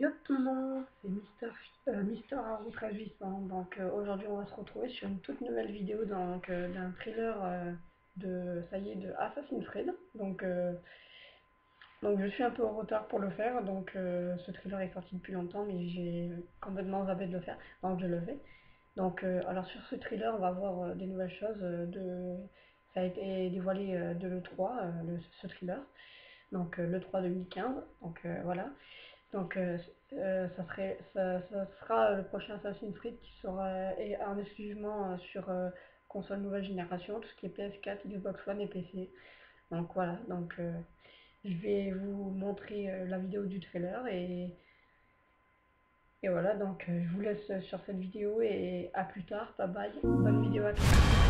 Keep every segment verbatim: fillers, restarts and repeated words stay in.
Yo tout le monde, c'est Mister, euh, Mister Arbitrage Vissant. Donc euh, aujourd'hui on va se retrouver sur une toute nouvelle vidéo donc euh, d'un thriller euh, de ça y est de Assassin's Creed. Donc euh, donc je suis un peu en retard pour le faire. Donc euh, ce thriller est sorti depuis longtemps mais j'ai complètement zappé de le faire. Donc je le fais. Donc euh, alors sur ce thriller on va voir euh, des nouvelles choses. Euh, de ça a été dévoilé euh, de l'E trois, euh, le- ce thriller. Donc euh, l'E trois deux mille quinze. Donc euh, voilà. Donc euh, euh, ça serait, ça, ça sera le prochain Assassin's Creed qui sera et en exclusivement euh, sur euh, console nouvelle génération, tout ce qui est P S quatre, Xbox One et P C. Donc voilà, donc euh, je vais vous montrer euh, la vidéo du trailer et, et voilà, donc euh, je vous laisse sur cette vidéo et à plus tard, bye bye, bonne vidéo à tous.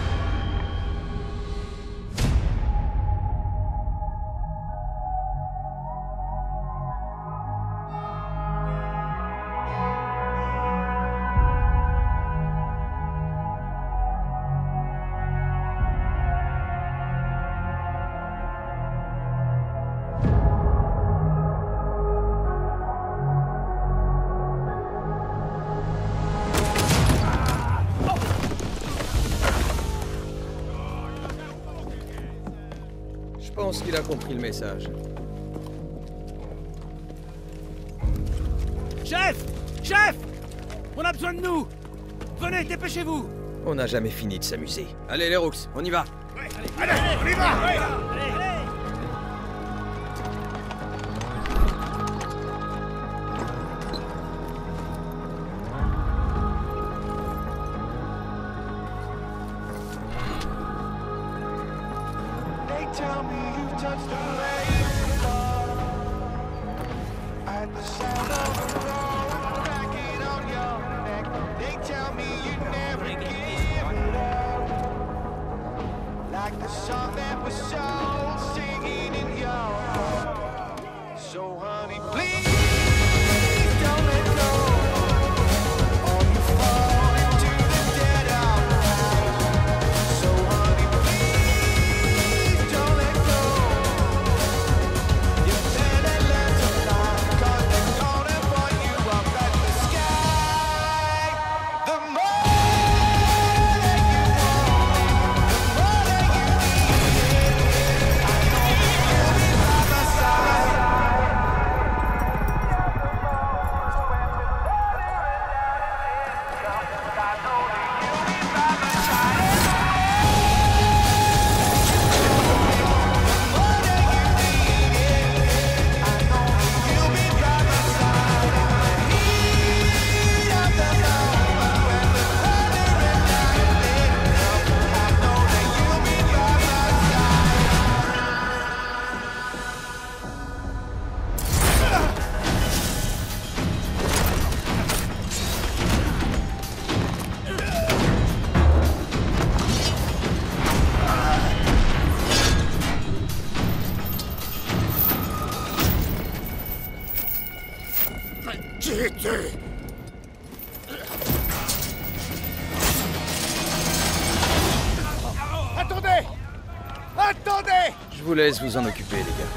Je pense qu'il a compris le message. Chef! Chef! On a besoin de nous! Venez, dépêchez-vous! On n'a jamais fini de s'amuser. Allez les Rooks, on y va. Allez, allez, on y va! Allez, allez. Tell me you touched the rainbow at the sound of the road cracking on your neck. They tell me you never give it up, like the song that was soul singing in your heart. So honey, please don't let go, or you fall into the dead of night. So honey, please don't let go. You better learn to fly, 'cause they're gonna point you up at the sky. The more that you want it, the more that you need it. I know you'll be by my side. Attendez! Attendez! Je vous laisse vous en occuper, les gars.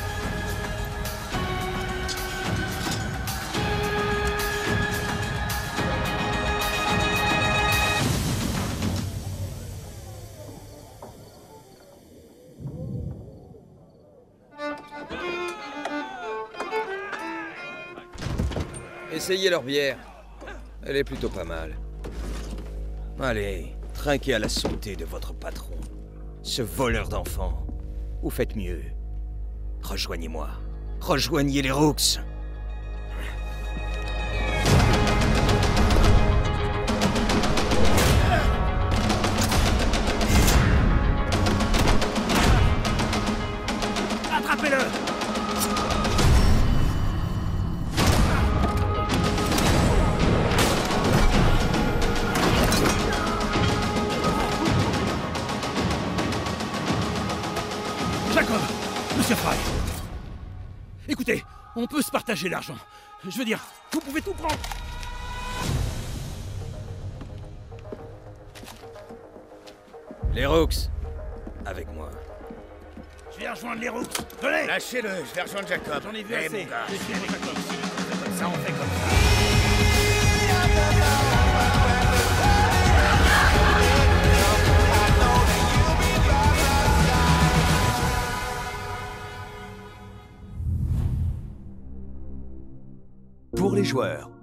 Essayez leur bière. Elle est plutôt pas mal. Allez, trinquez à la santé de votre patron. Ce voleur d'enfants. Ou faites mieux. Rejoignez-moi. Rejoignez les Rooks. Attrapez-le! Jacob! Monsieur Fry! Écoutez, on peut se partager l'argent. Je veux dire, vous pouvez tout prendre. Les Rooks. Avec moi. Je vais rejoindre les Rooks. Venez! Lâchez-le, je vais rejoindre Jacob. J'en ai vu Eh, assez. mon gars. Je vais suivre Jacob. ça, on fait comme ça. Pour les joueurs,